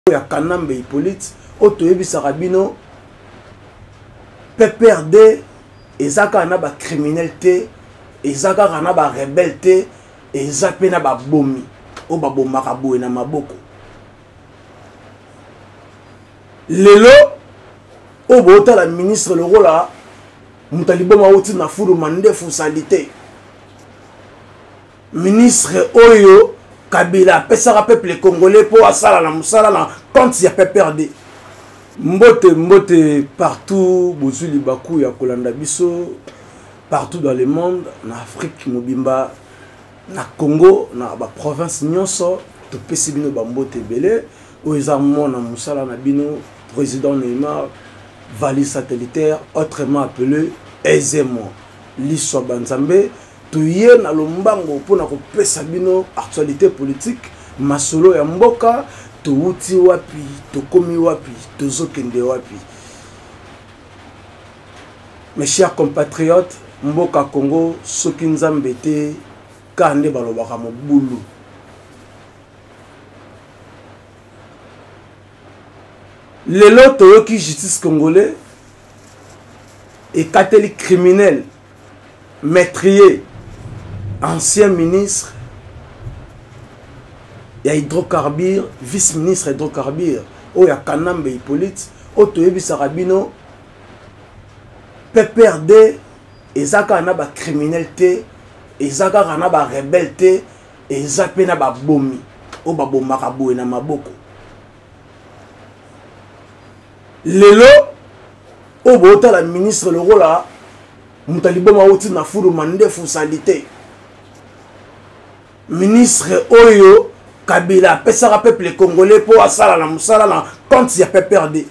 ya Kanambe Hippolyte oto yebisaka bino PPRD ezaka na ba criminalité ezaka na ba rebelle ezaka na ba bomi o ba bomaka boye na maboko lelo o bota la ministre le rôle mutaliboma oti na furu mandefu salité ministre oyo Kabila pesara peuple congolais pour asala na musala na compte ya PPRD mbote partout bozuli baku ya kolanda biso partout dans le monde na Afrique mobimba na Congo na ba province nyonso to pesi bino ba mbote belé oza mona musala na bino président Neymar valise satellitaire autrement appelé aisément l'histoire banzambe tuye na lombango pona ko pesa bino actualité politique masolo ya mboka to uti wapi to komi wapi to zokende wapi. Mes chers compatriotes, mboka Congo soki nzambe te kande balobaka mobulu lelo toyoki justice congolais et catholique criminel maîtrier ancien ministre ya hydrocarbures vice-ministre hydrocarbures oya Kanambe Hippolyte oto yebisaka bino PPRD ezaka na ba criminalité ezaka na ba rebelle ezaka na ba bomi o ba bomaka boye na maboko lelo o bota la ministre le rôle mutaliboma oti na furu mandefu salité ministre oyo Kabila pesara peuple congolais pour asala na musala na compte ya PPRD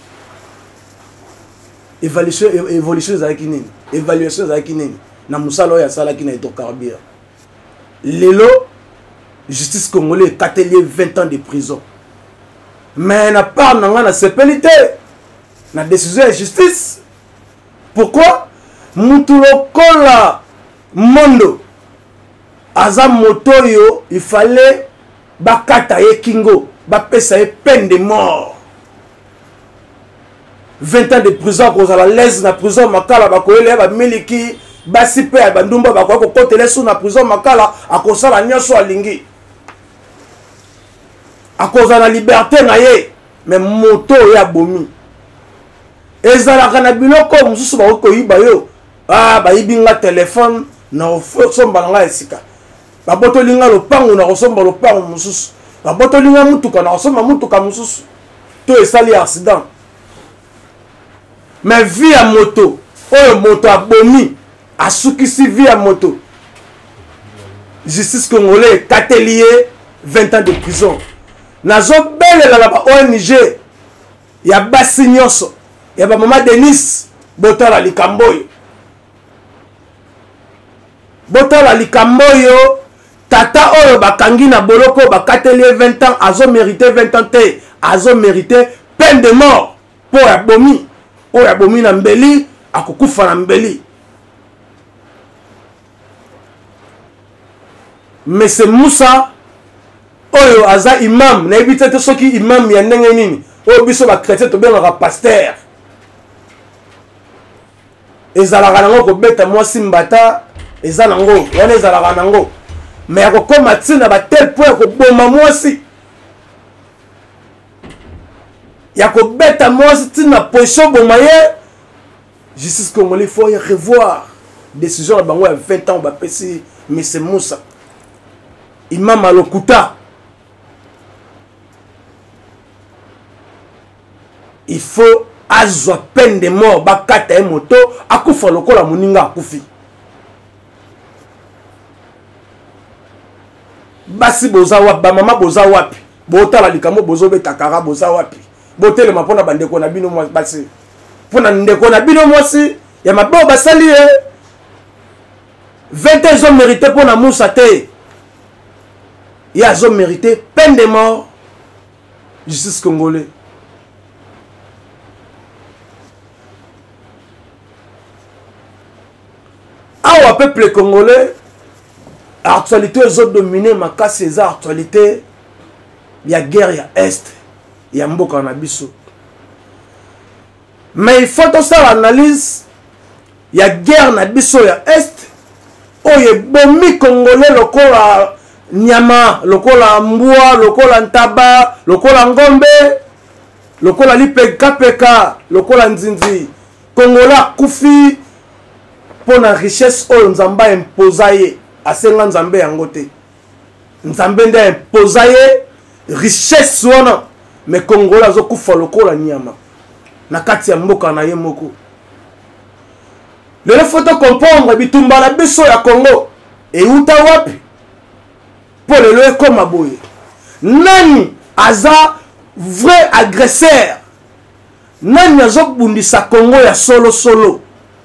évolution ezalaki nini évaluation ezalaki nini na musala oyo asalaki na hydrocarbures lelo justice congolais katelier 20 ans de prison mais na part nanga na sepelité na décision de justice. Pourquoi Mutulokola Mondo Aza Motoyo il fallait bakata ye kingo bapesa ye peine de mort 20 ans de prison cause à la l'aise na prison makala bakoyele ba miliki basi pe bandumba bakoko kotele sous na prison makala akosala nyoso alingi akoza na liberté na ye mais moto ya bomi ezalaka na biloko mususu bakoyiba yo bayibinga téléphone na osomba nga esika babotolinga lopango na osomba lopango mususu babotolinga mutuka na osomba mutuka mususu to esali accident mais vie ya moto oyo moto abomi asukisi vie ya moto justice congolais katelier 20 ans de prison nazo belela na ba ONG ya basi nyonso ya ba mama Denis botala likamboyo tata oyo bakangi na boloko bakatelier 20 ans azo mérité 20 ans te azo mérité peine de mort pour abomi oyo abomi na mbeli akokufa na mbeli. Mais c'est Moussa oyo aza imam na ebite te soki imam ya ndenge nini oyo biso ba chrétien to bengaka pasteur ezalaka nango kobeta mwasi mbata eza nango wana ezalaka nango mais akokoma ntina ba tel point koboma mwasi ya kobeta mwasi ntina position boma ye justice congolais faut y revoir décision na bango ya 20 ans bapesi Mese Moussa imam alokuta il faut azwa peine de mort bakata e moto akufa lokola moninga akufi basi boza wapi bamama boza wapi botala likambo bozobeta kara boza wapi botelema mpona bandeko na bino mwasi basi mpona ndeko na bino mwasi ya mabeo basali ye 20 ans ont mérité mpona Moussa te ye azo mérité peine de mort justice congolais. Awa peuple congolais actualité ont dominé ma casse ces actualité il y a guerre ya est ya mboka na biso. Mais il faut aussi l'analyse ya guerre na biso ya est oye bomi congolais lokola nyama, lokola mbwa, lokola ntaba, lokola ngombe, lokola lipeka, lokola nzinzi. Congolais kufi pona richesse oyo nzamba imposa ye asenga nzambe yango te. Nzambe nde imposa ye richesse wana, mais Congolais azokufa lokola nyama na kati ya mboka na ye moko. Lelo faut comprendre bitumba na biso ya Congo euta wapi po lelo ekoma boye. Nani aza vrai agresseur? Nani azobundisa Congo ya solo?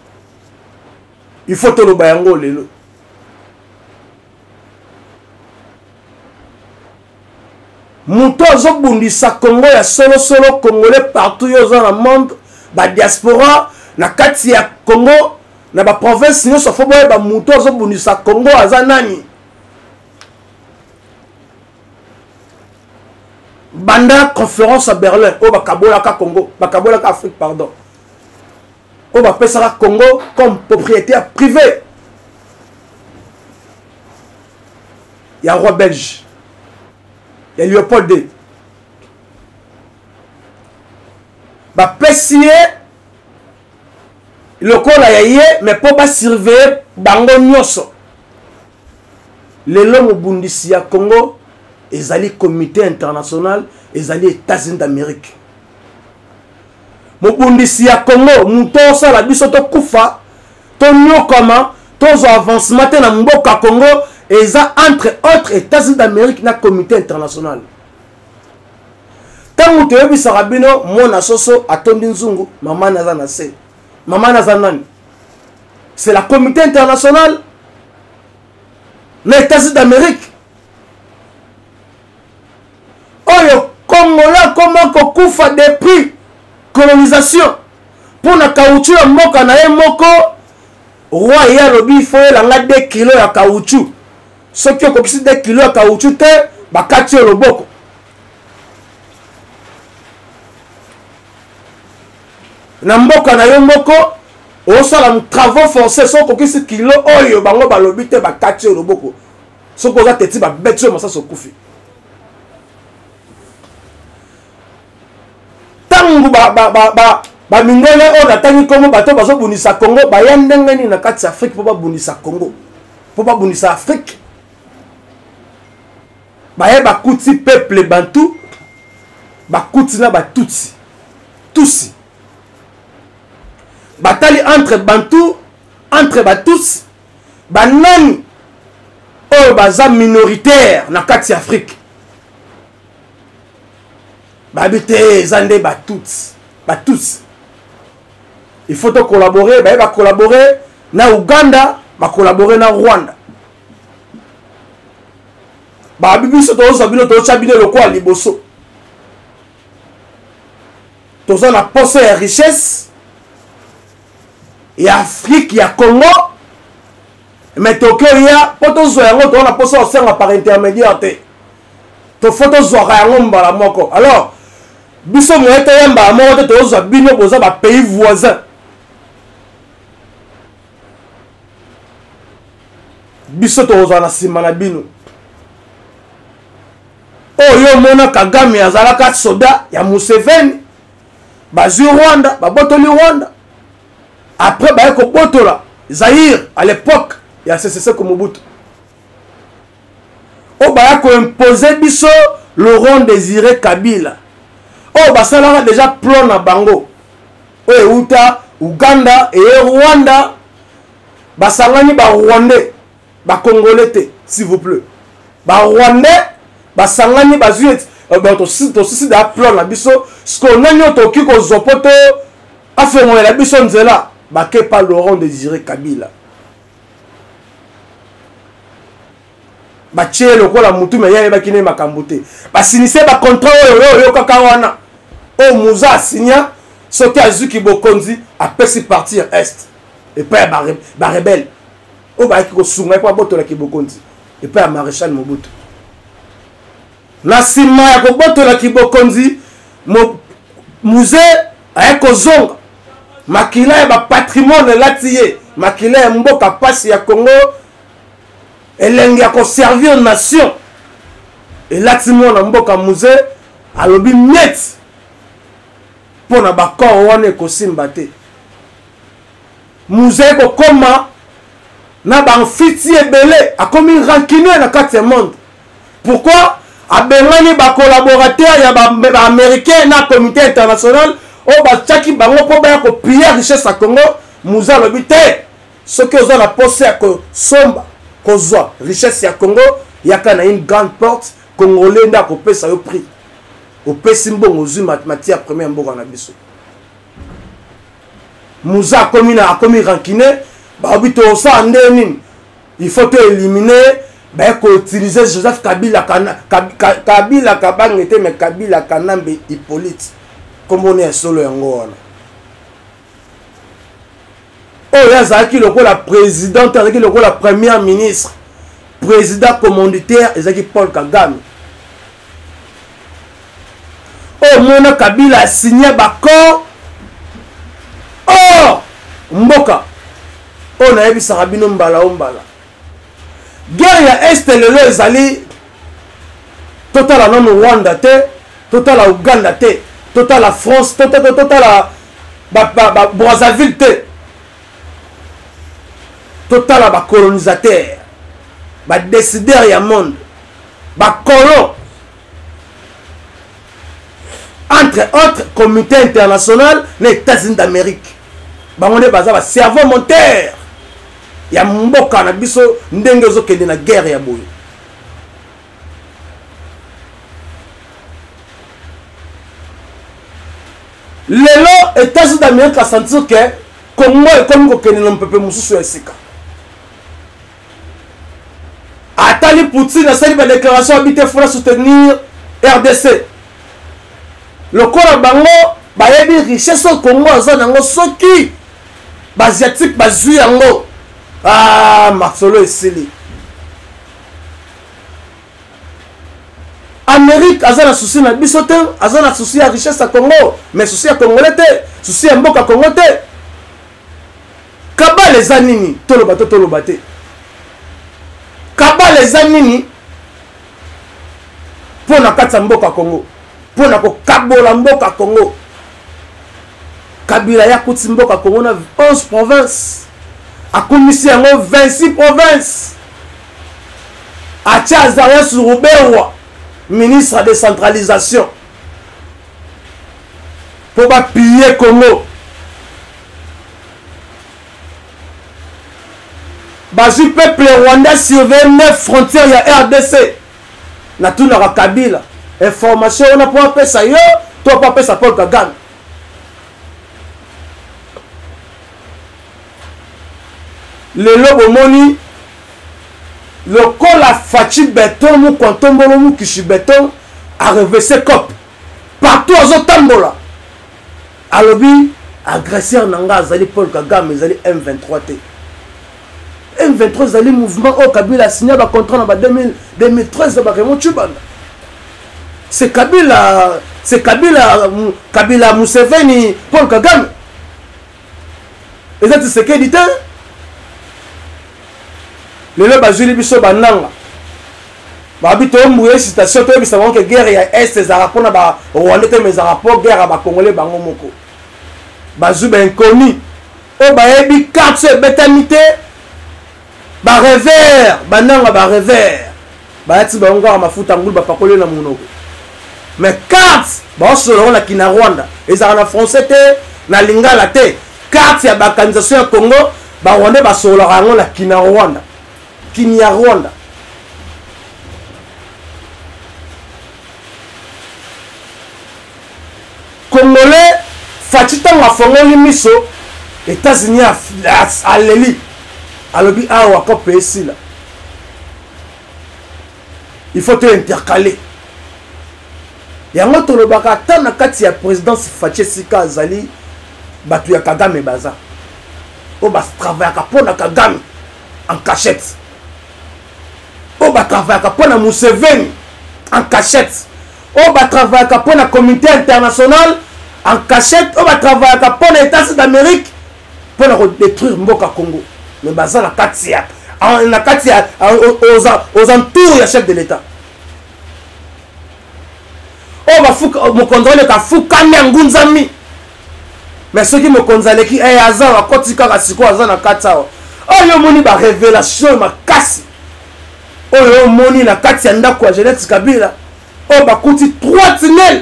Il faut toloba yango lelo. Muto azobundisa Congo ya solo Congolais partout yo dans le monde, ba diaspora na kati ya Congo na ba province nyonso fo boye ba muto azobundisa Congo aza nani? Banda conférence à Berlin o bakabola ka Congo, bakabola ka Afrique pardon. O ba pesa Congo comme propriétaire privé. Il y a roi belge. Il y a Léopold II. Ba pesier le kola yaye mais pour ba surveiller bango nyoso. Les longs bundisi ya Congo ezali comité international ezali États-Unis d'Amérique. Mobundisi ya Congo muto sala biso to kufa to nyokama to zo avancement na mboka Congo eza entre autres États-Unis d'Amérique na comité international. Tangu toyebi sarabino mona soso atondi nzungu mama naza na se. Mama naza nani? C'est la comité international na États-Unis d'Amérique. Oyo Congolais comment kokufa depuis colonisation pour na caoutchouc ya mboka na ye moko roi ya lobi faut elanga 2 kilos ya caoutchouc. Soki okokisi 2 kilos ya caoutchouc te bakati loboko. Na mboka na yo moko osala travaux forcés so okokisi kilo oyo bango balobi te bakati loboko. Soko za teti ba betso masasa okufi. Tangu ba mingele o natangi Congo bato bazo bunisa Congo ba yandenge ni na kati Afrique po ba bunisa Congo. Po ba bunisa Afrique. Ba ye ba kuti peuple bantu ba kuti na ba tutsi. Tutsi. Batali entre bantu entre ba tutsi ba nani o baza minoritaire na kati Afrique. Babité zande ba tous. Il faut collaborer, ba collaborer na Uganda, ba collaborer na Rwanda. Ba bibiso to sabino to chabine lokwa liboso. To za na poste ya richesse ya Afrique ya Congo. Mais Tokyo ya poto zo yango to na poste o senga par intermédiaire te. To photo zo yango mbala moko. Alors biso moete yamba amote tozo bino boza ba pays voisins. Biso tozo na sima na bino. Oyo mona Kagame azalaka soda ya Museveni. Bazu Rwanda, babotoli Rwanda. Après ba ko botola Zaïre à l'époque ya CCC Mobutu. O ba ko imposer biso Laurent Désiré Kabila. Oh, basalaka déjà plan na bango. Oh, Uta, Uganda et Rwanda. Basangani ba Rwandais, ba Congolais, s'il vous plaît. Ba Rwandais, basangani ba Zuet. To sisi da plan na biso. Ce qu'on a nyoto kiko zopoto. Afengo la biso nzela. Ba ke pa Laurent Désiré Kabila. Ba tche lokola mutu me ya ba kine makambote. Ba sinise ba contrat yo kaka wana. O Mouza signa soki azuki bokonzi a pesi partir est et pas ba rebelle o ba ki ko sunga pa botola ki bokonzi et pas maréchal Mobutu na sima ya ko botola ki bokonzi musée aye kozonga makila ya patrimoine latiye makila ya mboka pasi ya Congo elenge ya servir nation elati mona mboka musée alobi net pona bakor wana ekosimba te musée kokoma na banfiti ebele akomi rancunier na kati ya monde. Pourquoi abengani ba collaborateur ya ba américain na comité international o ba tchaki bango po ba ko piller richesse à Congo musée alobi te soki oza na poste ya ko somba kozwa richesse ya Congo yaka na une grande porte congolais nda ko pesa yo prix o pesi mbongo ozwi matière première mboka na biso musée akomi rancunier ba obito sa ndeni il faut te éliminer ba ko utiliser Joseph Kabila Kabila kabangete mais Kabila Kanambe Hippolyte comme on est solo yango wana oh yazaki lokola présidente yazaki lokola premier ministre président commanditaire ezaki Paul Kagame oh mona Kabila a signé bako oh mboka on a vu Sarabino mbala guerre ya est lelo ezali total la non Rwanda te total la Uganda te total la France total la Brazzaville te total la colonisateur ba décideur ya monde ba colon entre autres comité international les États-Unis d'Amérique bangonde baza ba cerveau moteur ya mboka na biso ndenge ozokende na guerre ya boye lelo États-Unis d'Amérique a senti que Congo ekomi kokende na mpepe mosusu ya sika atali Poutine asali ba déclaration habité fona soutenir RDC lokola bango bayebi richesse au Congo aza nango soki basiatique bazwi yango ah Marcelo esili Amérique aza na souci na biso te aza na souci ya richesse à Congo mais souci ya congolais te souci ya mboka Congo te kabale eza nini toloba te kabale eza nini pona kati ya mboka Congo pona kokabola mboka Congo Kabila ya kuti mboka Congo na 11 provinces akumisi yango 26 provinces atia Azarias Ruberwa ministre de décentralisation pour ba piller Congo bazu peuple rwandais surveille 9 frontières ya RDC na tuna ka Kabila information on a pour pesa yo to pa pesa Paul Kagame le lobo moni le col a fachi béton mou kontombolo mou kishi béton a reversé cop partout aux tambola alobi agresseur nanga azali Paul Kagame azali M23 t M23 azali mouvement au Kabila signé ba contrat na ba 2013 ba Raymond Tshibanda c'est Kabila Museveni Paul Kagame et ça c'est quel dit lelo bazuli biso bananga babito mbuye citation to bisa que guerre ya est za rapona ba Rwanda te mais rapport guerre ba congolais bango moko bazu ben inconnu o bayebi carte betamité ba revers bananga ba revers baati ba ngwa mafuta ngulu ba pakole na munoko mais carte ba solo na kina Rwanda ezaka na français te na lingala te carte ya ba organisation ya Congo ba Rwanda ba solo rango na kina Rwanda Kinya Rwanda Congolais fatita ngafongoli miso États-Unis a leli alobi awa ko pesi là il faut te intercaler yango tolobaka tana kati ya présidence Fachi Sika azali batu ya Kagame baza o bas travailler ka pona Kagame en cachette o ba travailler ka pona Museveni en cachette on va travailler pour la communauté internationale en cachette, on va travailler pour les États d'Amérique pour détruire Mboka Congo. Mais baza na katia, aux entours du chef de l'État. On va me contrôler ka fukami ngunzami. Mais ceux qui me contrôlent qui est azan à kotika ka siko azan na katia. Oh yo moni ba révélation ma kasi. Oh yo moni na katia ndako ya Jeanette Kabila. Oh ba kuti 3 tunnels.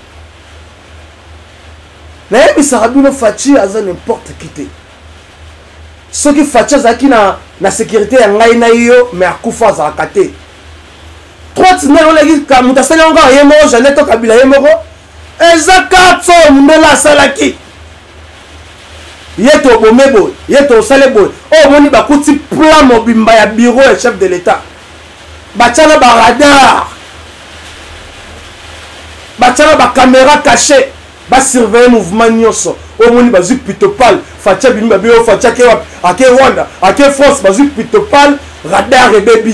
Mais il sera bien Fachi azan n'importe qui te. Ceux qui Fachi azaki na sécurité ya ngai na yo mais akufa za kate. 3 tunnels on lagi ka mutasali nga yemo Jeanette Kabila yemo ko. Ezakato mbela salaki. Yeto bomebo, yeto salebo. Oh moni ba kuti plan mobimba ya bureau et chef de l'État. Bachana ba radar. Bachana ba caméra cachée. Ba surveiller mouvement nyonso. Oh moni ba zik pitopal. Fatia bimba bio fatia ke ake Rwanda, ake France ba zik pitopal, radar et baby.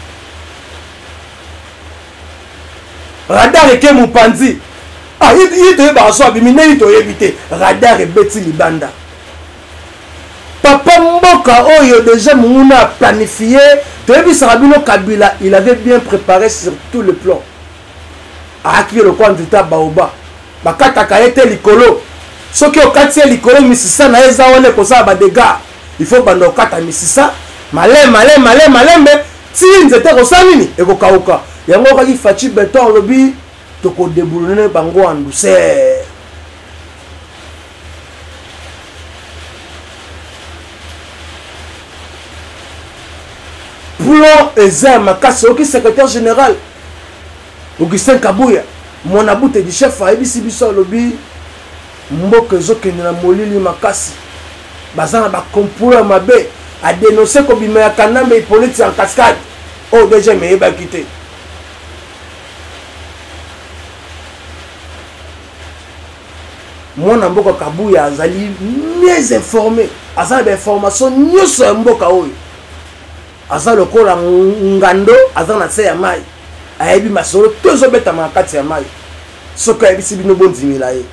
Radar et ke mupanzi. Ah il te ba so bimine il to éviter. Radar et beti libanda. Papa Mboka Oyo déjà Mouna a planifié. Tebi Sarabino Kabila, il avait bien préparé sur tout le plan. Aki le coin du Baoba. Bakata Kayete Likolo. Ce qui est au quartier Likolo, Mississa na eza one kosa ba dégâts. Il faut bando kata Mississa. Malé, mais si nzete kosalini et ko kauka. Yango kaki fachi beton lobby to ko déboulonner bango en douceur. Plan Eza Makasi, qui secrétaire général Augustin Kabouya, mon aboute du chef à Ebisi Bisso Lobby, Mboke Zokene na Molili Makasi, Bazana ba complot mabe, a dénoncé Kobima Kanambe politique en cascade. Oh, déjà, mais il va quitter. Mon Mboka Kabouya Azali mieux informé, Azali d'information, nous sommes Mboka Oyo. Aza lokola ngando aza na se ya mai ayebi masolo tozo beta makati ya mai soka yebisi bino bondimila ye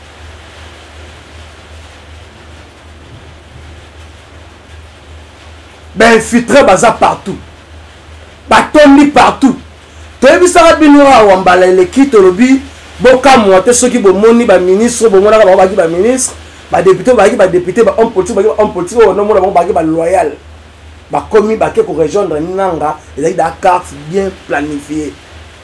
ben infiltré baza partout batondi partout toyebisaka bino awa mbala eleki tolobi bokamwa te soki bomoni baministre bomonaka bango baki baministre badepute baki badepute ba homme politique baki homme politique oyo nomona bango baki baloyal bakomi bake ko rejoindre Nanga, il y a des cartes bien planifiées,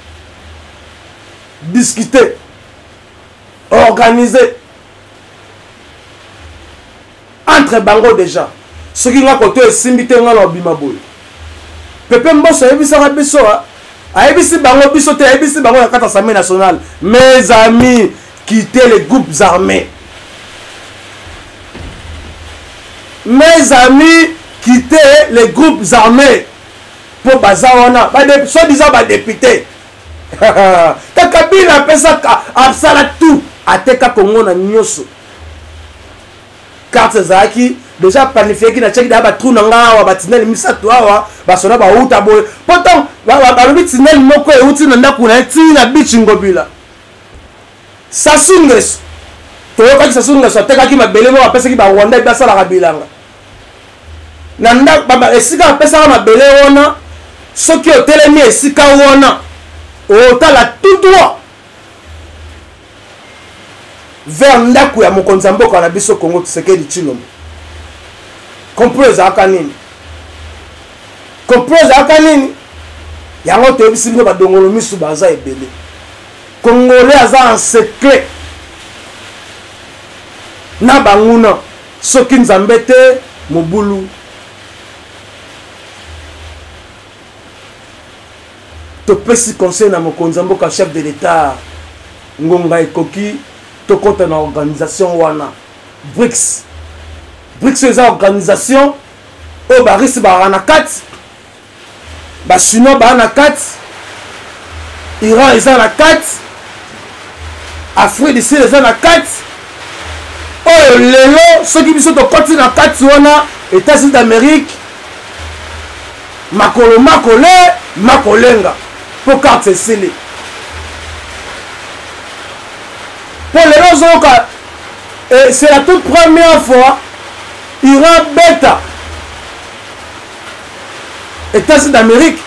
discuter, organiser entre bango déjà. Ce qui va côté simbité nga na bima boy. Pepe mboso ebisa biso a ebisi bango biso te ebisi bango na kata Assemblée nationale. Mes amis, quittez les groupes armés. Mes amis, quitter les groupes armés pour Bazawana, soi-disant député. Kabila appelle ça Absala tout. Ateka Congo na Nyoso. Carte Zaki, déjà planifié qui n'a checké d'abord tout n'anga ou batinel misato awa, basona ba uta boy. Pourtant, ba bitinel moko e uti nanda kuna ti na bichingobila. Sasunges. Toyoka Sasunges ateka ki mabele mo apesa ki ba Rwanda ba sala kabilanga. Nanda baba esika pesa mabele wona soki otelemi esika wona otala tout droit vers ndaku ya mokonzi mboka na biso Congo Tshisekedi Tshilombo. Comprose akanini yango toyebisi bino badongolo misu baza ebele Congolais aza en secret na banguna soki nzambe te mobulu. To pesi conseil na mokonzi mboka chef de l'État ngonga ekoki to kota na organisation wana BRICS eza organisation o barisi ba na kati ba chinois ba na kati Iran eza na kati Afrique du Sud eza na kati o lelo soki biso to koti na kati wana États-Unis d'Amérique makolenga pour carte scellée. pour les raisons que c'est la toute première fois Iran bêta États-Unis d'Amérique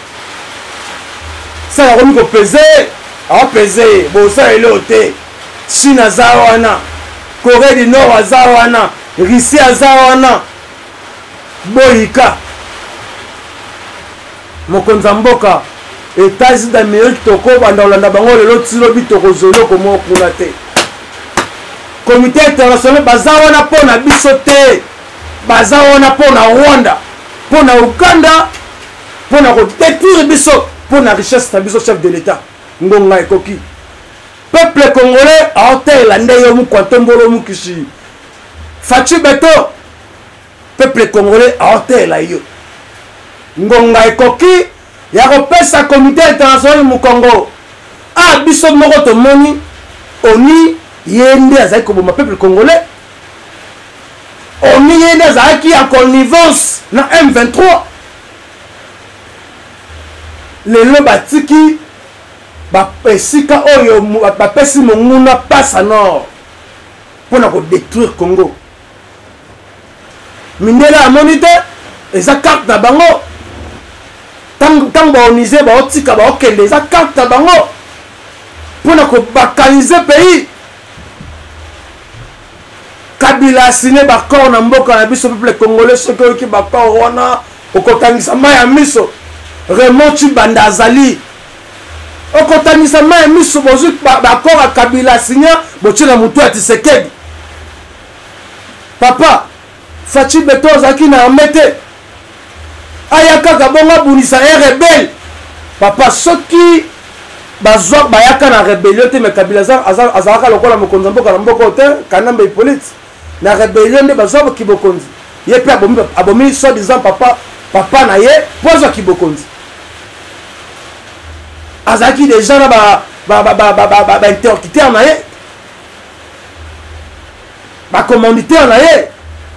ça a remis au pesé bon ça il est ôté Chine azawana Corée du Nord azawana Russie azawana boyika mokonza mboka États-Unis d'Amérique toko banda olanda bango lelo tilobi toko zolo komo kuna te comité international bazawana pona biso te bazawana pona Rwanda pona Uganda pona ko détruire biso pona richesse na biso chef de l'état ngonga ekoki peuple congolais a hôtel la ndeyo mu kwatombolo mu kishi Fachi Beto peuple congolais a hôtel la yo ngonga ekoki ya kopesa comité international mu Congo a biso moko to moni oni yende azaki koboma peuple congolais oni yende azaki en connivence na M23 lelo batiki esika oyo bapesi monguna pasa nord mpona kodétruire Congo mindela amoni te eza carte na bango ntango baonise baotika baokende eza carte na bango mpona kobakanize pays Kabila asine bakor na mboka na biso peuple congolais soki oyoki bakor wana okotangisa mai ya miso Raymond Chibanda azali okotangisa mai ya miso bozwi bakor ya Kabila asinya botina mutu ya Tshisekedi papa Fachi Beto azalaki na arme te aya kaka bongo abundisa rebelle papa soki bazwa bayaka na rébellion te me Kabila azalaka lokola mokonzi mboka na mboka te Kanamba Hippolyte na rébellion nde bazwa kibokonzi ye pe abomi soi-disant papa na ye po azwa kibokonzi azalaki déjà na interlocuteur na ye bacommanditaire na ye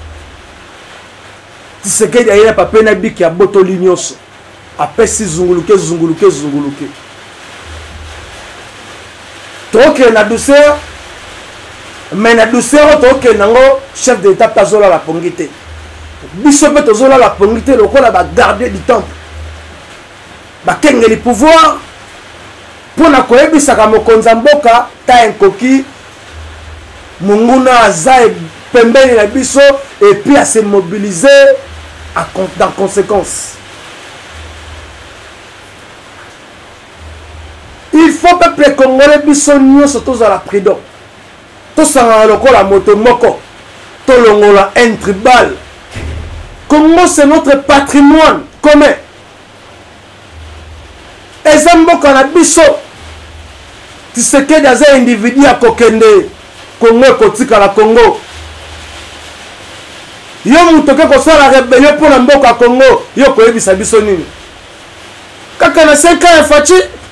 Tshisekedi ayena papa na biki ya botoli nyonso apesi zunguluke toke na douceur mais na douceur toke nango chef de l'état tazola la pongité biso pe tozola la pongité lokola ba garder du temple ba kengeli pouvoir pona koyebisaka mokonza mboka ta enkoki munguna aza pembeni na biso et puis à se mobiliser dans conséquence. Il faut peuple congolais biso nyonso tozala prudent tosangana lokola moto moko tolongola un tribal. Congo c'est notre patrimoine commun eza mboka na biso Tshisekedi aza individu ya kokende Congo ekotikala Congo yo mutu oke kosala rebellion mpona mboka Congo yo koyebisa biso nini kaka na 5 ans ya Fachi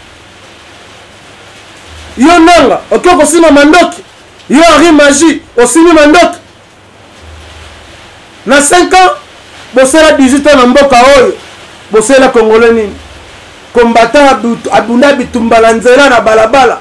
yo nanga oke kosima mandoki yo Henri Magie osimi mandoki na 5 ans bosala 18 ans na mboka oyo bosala congolais nini combattant abunda bitumba na nzela na balabala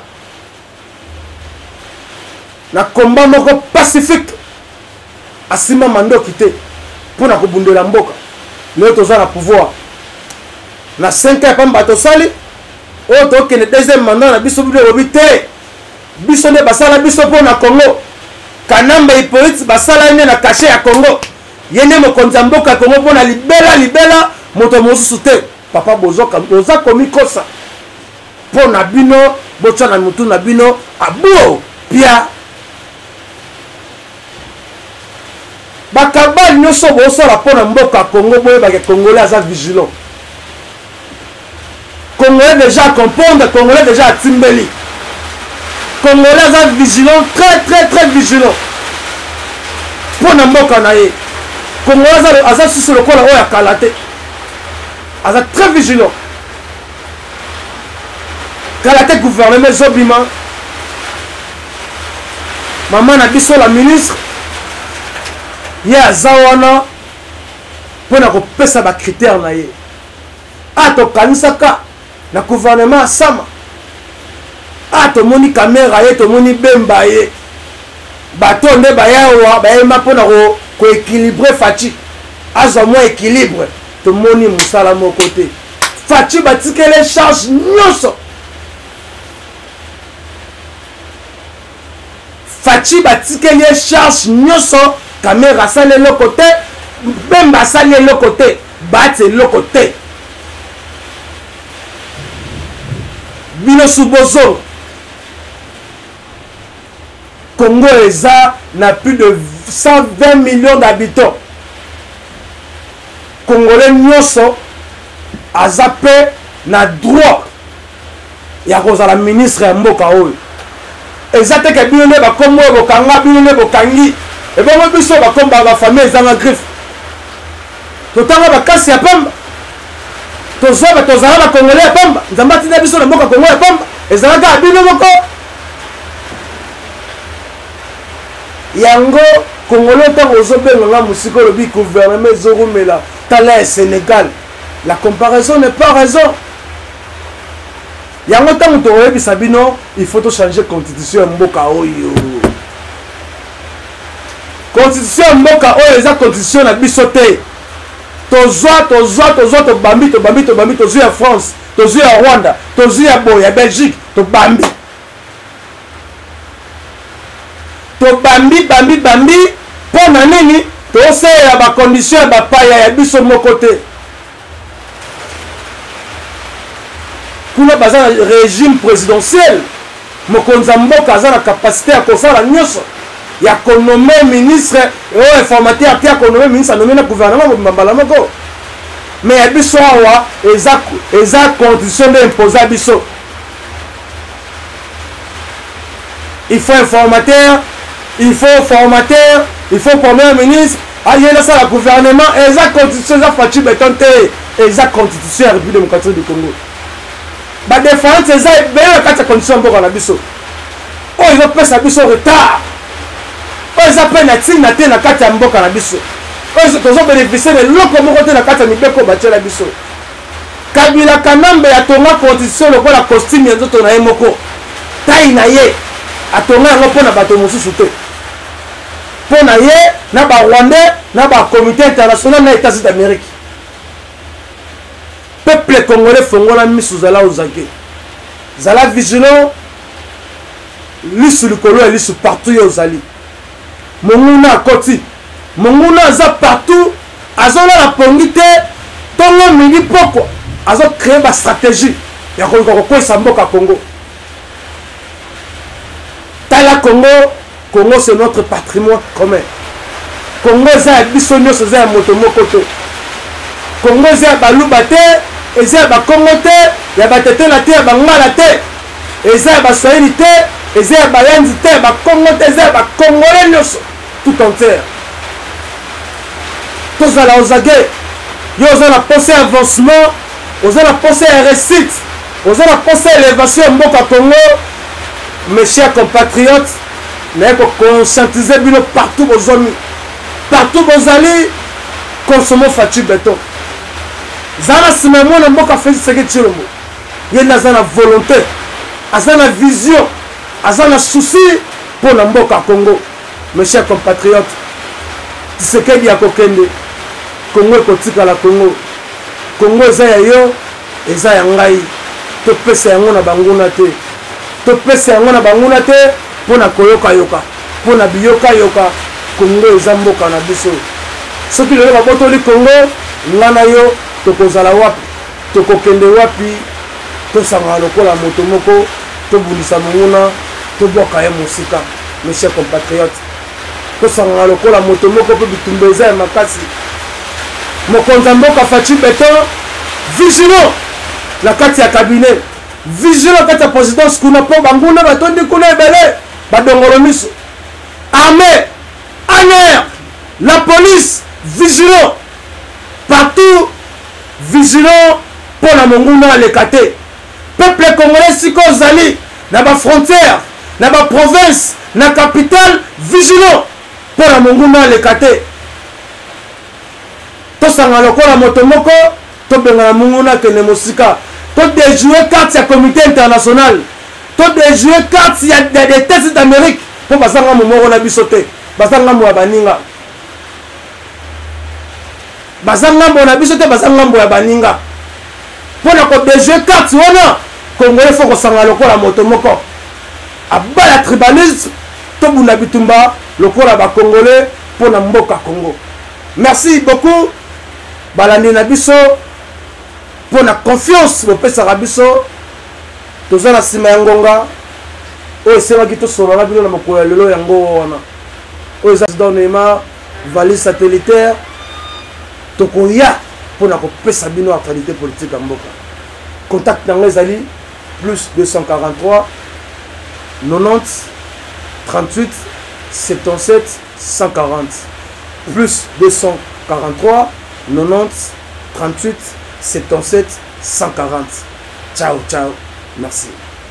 na combat moko pacifique asima mandoki te mpona kobundela mboka lelo toza na pouvoir na 5 ans pamba tosali oyo tokende deuxième mandat na biso bino elobi te biso nde basala biso mpona Congo Kanamba Hippolyte basala nde na kashe ya Congo ye nde mokonzi ya mboka ya Congo mpona libela moto mosusu te papa boza komikosa mpona bino botya na mutu na bino abuo pia bakabali nyonso bosala mpona mboka Congo boyebaka congolais aza vigilant congolais déjà comprendre congolais déjà atimbeli congolais aza vigilant très vigilant mpona mboka na ye congolais aza susu lokola oyo akala te aza très vigilant kala te gouvernement ezobima mama na biso la ministre ye aza wana mpona kopesa bacritère na ye tokanisaka na gouvernement asama Ah, tomoni caméra ye, tomoni bemba ye. Bato nde bayawa, bayema pona ko équilibrer Fachi. Azo moins équilibre. Tomoni musala mon côté. Fachi batike les charges nyonso. Fachi batike les charges nyonso. Caméra sale le côté. Bemba sale le côté. Bate le côté. Bino Subozo. Congo eza na plus de 120 millions d'habitants. Congolais nyonso azape na droit ya kozala ministre ya mboka oyo. Eza te ke bino nde bakombo bokanga bino nde bokangi. E bongo biso bakomba ba famille ezanga griffe. Totanga bakasi ya pamba. Tozoba tozala ba Congolais ya pamba. Nzamba tina biso na mboka Congo ya pamba. Ezalaka bino moko. Yango Congolais tango ozobenga nga musiko lobi gouvernement ezorumela tala ya Sénégal. La comparaison n'est pas raison. Yango tango toyebisa bino il faut changer constitution ya mboka oyo. Constitution ya mboka oyo eza constitution na biso te. Tozwa tobambi tozwi ya France, tozwi ya Rwanda, tozwi ya Boya Belgique, tobambi. Bambi pona nini tose ya ba condition ya bapaya ya biso moko te. Kuna baza na régime présidentiel mokonza mboka aza na capacité ya kosala nyonso ya konome ministre informateur ya konome ministre nommé na gouvernement mbala moko. Mais ya biso awa eza condition de imposer biso. Il faut informateur, il faut formateur, il faut premier ministre, il y a ça le gouvernement, et ça constitution, ça Fachi béton, et ça constitution de la République démocratique du Congo. La défense, c'est ça, bien la condition pour la biso. Oh, ils ont pris sa biso retard. Oh, ils ont pris la tine, la carte à mboka la biso. Oh, ils ont bénéficié de l'autre côté la carte à mibeko bâtir la biso. Kabila Kanambe a tourné la constitution, le la costume, il y a d'autres naïmoko. Taïnaye. Atonga yango pona bato mosusu te. Pona ye na ba Rwandais na ba comité international na États-Unis d'Amérique. Peuple congolais fongola misu zala ozake. Zala vigilant. Lisu likolo lisu partout yozali. Monguna akoti. Monguna za partout. Azola la pongite. Tongo mini poko. Azo créer ba stratégie. Ya ko sa mboka Congo. La Congo c'est notre patrimoine commun. Congo c'est bisonyo c'est un motomokoto. Congo c'est balubate, et c'est ba Congo te, ya ba tete la te, ba ngala te, et c'est ba Swahili te, et c'est ba Yandi te, ba Congo te, c'est ba Congolais nyonso tout entier. Tous la ozage, yo ozala pensé avancement, ozala pensé réussite, ozala pensé élévation mboka Congo. Mes chers compatriotes, nous devons conscientiser partout vos amis. Partout vos alliés, consommons Fachi béton. Zana simamo na mboka fait ce que tu veux. Il y a une volonté, une vision, un souci pour la mboka Congo. Mes chers compatriotes, c'est ce qu'il y a kokende. Congo kotika la Congo. Congo ezaya yo, ezaya ngai. To pesa yango na banguna te. To pesa yango na banguna te pona koyoka yoka pona biyoka yoka Congo ezamboka na biso soki lelo babotoli Congo ngana yo tokozala wapi tokokende wapi tosanga lokola moto moko tobulisa monguna toboka ye mosika. Mes chers compatriotes, tosanga lokola moto moko pe bitumba eza ya makasi. Mokonza mboka Fachi béton vigilant la kati ya cabinet vigilant kati ya présidence kuna po banguna batondi kuna ebele badongolo miso armée en air la police vigilant partout vigilant pour la monguna lekate peuple congolais siko zali na ba frontière na ba province na capitale vigilant pour la monguna lekate to sanga lokola moto moko to benga monguna kene mosika to déjouer carte ya comité international to de jouer carte il y a des tests d'Amérique pour basanga momoro na bisote basanga mo baninga basanga mo na bisote basanga mo ya baninga pour na ko de jouer carte wana Congolais faut ko sanga lokola moto moko abala tribalisme to buna bitumba lokola ba Congolais pour na mboka Congo. Merci beaucoup balandi na biso pour la confiance le pesa rabiso tozana sima ya ngonga oyo esemaki tosolola bino na mokolo ya lelo yango wana oyo eza président Neymar valise satellitaire tokoya mpona kopesa bino actualité politique ya mboka. Contact nango ezali plus 243 90 38 77 140 plus 243 90 38 77 140. Ciao, ciao. Merci.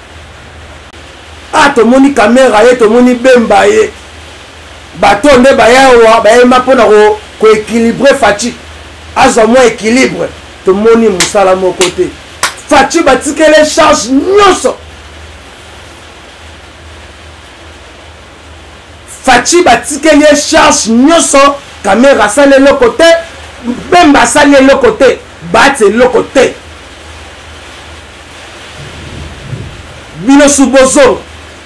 Ah, to moni caméra ye, to moni bemba ye. Bato nde bayawa, bayema pona ko équilibrer Fachi. Azo mo équilibre. To moni musala mo côté. Fachi batike les charges nyoso. Fachi batike les charges nyoso. Caméra sale le côté. Bemba sale le côté. Bate le côté. Bino Subozo.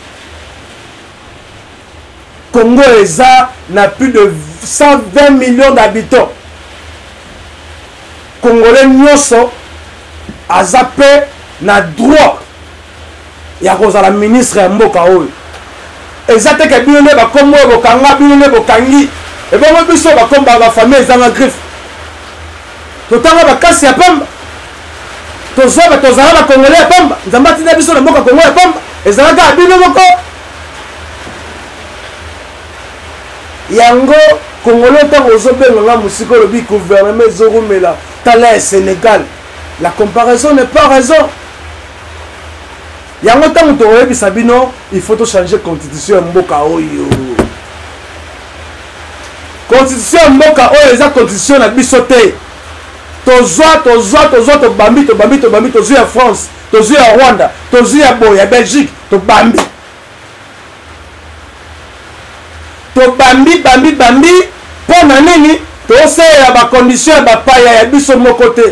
Congo eza n'a plus de 120 millions d'habitants. Congolais nyoso a zappé na droit. Ya koza la ministre ya mboka oyo. Ezate ke bino ne ba komo bokanga bino ne bokangi. Et bon biso ba komba ba famille ezanga griffe. Totanga bakasi ya pamba tozoba tozala ba Congolais ya pamba nzamba tina biso na mboka Congo ya pamba ezalaka bino moko yango Congolais ntango ozobenga nga musiko lobi gouvernement ezorumela tala ya Sénégal. La comparaison n'est pas raison. Yango ntango tokoyebisa bino il faut changer constitution ya mboka oyo. Constitution ya mboka oyo eza constitution na biso te. Tozwa tobambi tozwa ya France, tozwa ya Rwanda, tozwa ya Boya Belgique, tobambi. Bambi pona nini toseya ba condition ya bapaya ya biso moko te.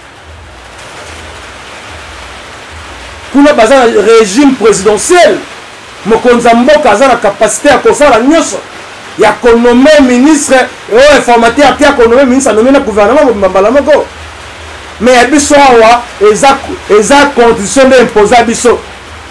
Kuna baza régime présidentiel mokonza mboka aza na capacité ya kosala nyonso ya konomé ministre informateur ya konomé ministre nommé na gouvernement mbambala moko. Mais ya biso awa eza condition de imposer biso.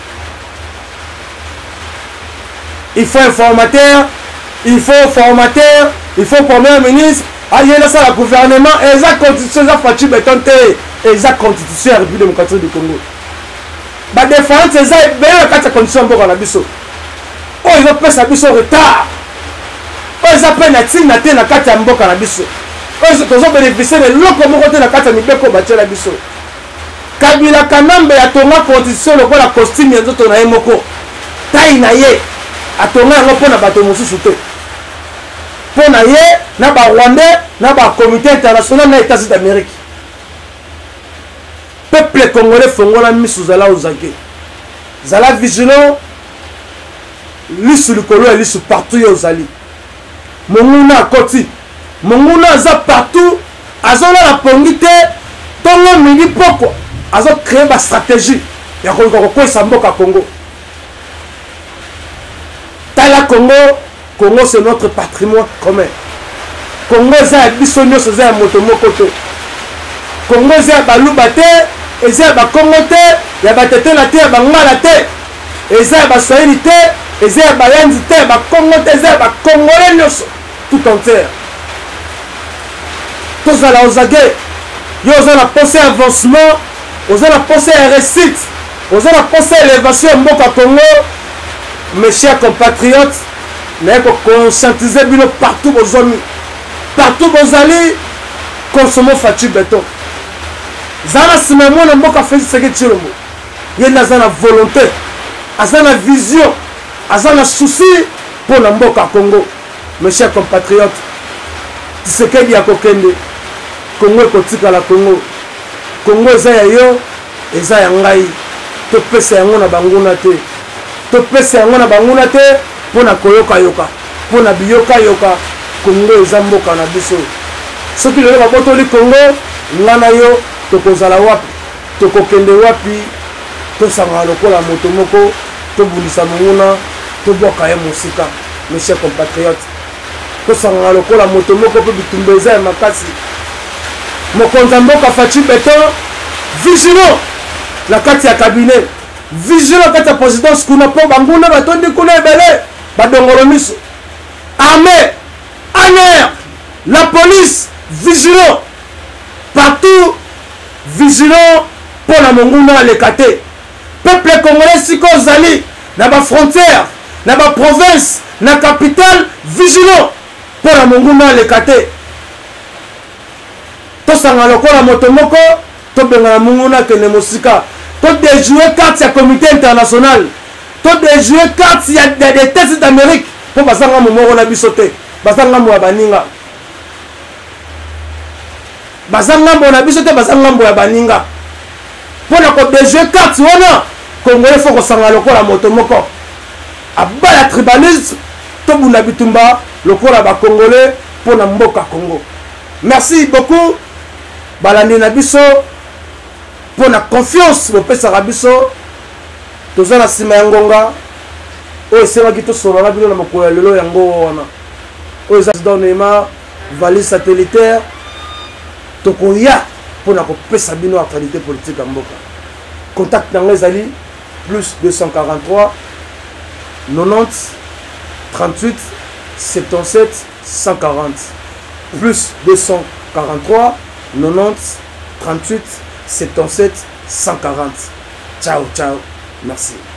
Il faut informateur, il faut formateur, il faut premier ministre, ayela ça la gouvernement, eza constitution za Fachi betonte, eza constitution ya République démocratique du Congo. Ba défense eza bela kata condition mboka na biso. O ils pesa biso retard. O eza penalty na te na kata mboka na biso. O tozo bénéficier de loko moko te na kata mibeko batela biso. Kabila Kanambe atonga constitution lokola costume ya nzoto na ye moko. Tai na ye atonga yango mpona bato mosusu te. Mpona ye na ba Rwandais na ba comité international na États-Unis d'Amérique. Peuple congolais fongola misu zala ozake. Zala vigilant. Lisu likolo et lisu partout yozali. Monguna akoti. Monguna aza partout. Azola la pongite. Tongo midi poko. Azo créer ba stratégie. Ya kokwesa mboka Congo. Tala Congo. Congo c'est notre patrimoine commun. Congo za biso nyonso za moto moko te. Congo za baluba te. Eza ba Congo te. Ya batete la te. Ba ngala te. Eza ba Swahili te. Eza ba Yandi te. Ba Congo te. Eza ba Congolais nyonso tout entier. Tozala ozage. Yo ozala pensé avancement. Ozala pensé réussite. Ozala pensé élévation mboka Congo. Mes chers compatriotes, nous devons conscientiser partout vos amis. Partout vos alliés, consommons Fachi béton. Zana simamo na mboka fait ce que tu veux. Il y a une volonté, une vision, un souci pour la mboka Congo. Mes chers compatriotes, ce que dit à Kokende, Congo est kotika la Congo. Congo est yo, et ça ngai. topesa yango na banguna te topesa yango na banguna te mpona koyoka-yoka mpona biyoka-yoka Congo eza mboka na biso soki lelo babotoli Congo nga na yo tokozala wapi tokokende wapi tosangana lokola moto moko tobundisa monguna tobwaka ye mosika mes chers compatriotes tosangana lokola moto moko mpe bitumba eza ya makasi mokonzi ya mboka Faci Beton vigilant na kati ya cabinet vigilant na kati ya présidence kuna mpo banguna batondi kuna ebele badongolo miso armée en air la police vigilant partout vigilant pour la monguna aleka te peuple congolais siko ozali na bafrontière na baprovince na capitale vigilant pour la monguna aleka te tosanga lokola moto moko tobengana monguna kende mosika to déjouer carte ya comité international to déjouer carte ya des tests d'Amérique po basanga momoko na biso te basanga mo ya baninga bazanga mbo na biso te bazanga mbo ya baninga pona ko déjouer carte wana congolais faut kosanga lokola moto moko abala tribalisme to bunda bitumba lokola ba congolais pona mboka Congo. Merci beaucoup balandi na biso pona confiance bopesaka biso toza na nsima ya ngonga oyo esengaki tosolola bino na mokolo ya lelo yango wana oyo eza président Neymar valise satellitaire tokoya mpona kopesa bino actualité politique ya mboka contact nango ezali plus 243 90 38 77 140 plus 243 90 38 77 140. Ciao, ciao, merci.